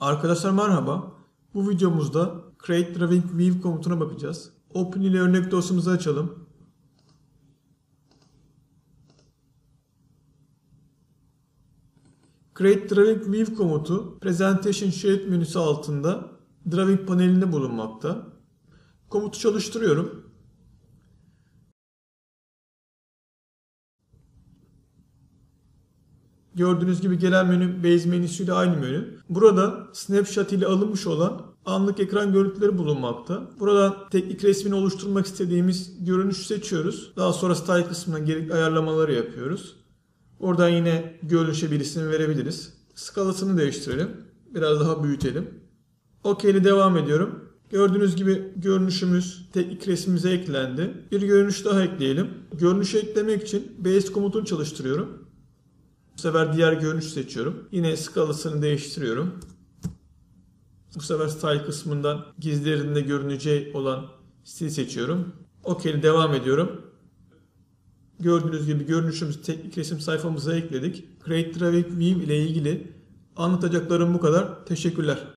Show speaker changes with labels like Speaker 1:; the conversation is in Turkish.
Speaker 1: Arkadaşlar merhaba. Bu videomuzda Create Drawing View komutuna bakacağız. Open ile örnek dosyamızı açalım. Create Drawing View komutu Presentation Shade menüsü altında Drawing panelinde bulunmakta. Komutu çalıştırıyorum. Gördüğünüz gibi gelen menü Base menüsüyle aynı menü. Burada Snapshot ile alınmış olan anlık ekran görüntüleri bulunmakta. Buradan teknik resmini oluşturmak istediğimiz görünüşü seçiyoruz. Daha sonra Style kısmından gerekli ayarlamaları yapıyoruz. Oradan yine görünüşe bir isim verebiliriz. Skalasını değiştirelim. Biraz daha büyütelim. OK ile devam ediyorum. Gördüğünüz gibi görünüşümüz teknik resmimize eklendi. Bir görünüş daha ekleyelim. Görünüşü eklemek için Base komutunu çalıştırıyorum. Bu sefer diğer görünüş seçiyorum. Yine skalasını değiştiriyorum. Bu sefer Style kısmından gizlerinde görüneceği olan stil seçiyorum. OK ile devam ediyorum. Gördüğünüz gibi görünüşümüzü teknik resim sayfamıza ekledik. Create Drawing View ile ilgili anlatacaklarım bu kadar. Teşekkürler.